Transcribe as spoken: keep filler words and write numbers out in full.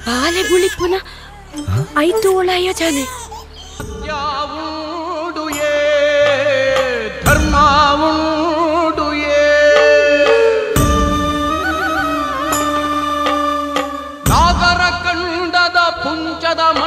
ಆಲೆ ಗುಳಿ ಪುನಃ ಐದು ಒಳಯ ಜಾನೆ ಧರ್ಮ ಉಂಡು ನಾಗರ ಕಂಡದ ಪುಂಚದ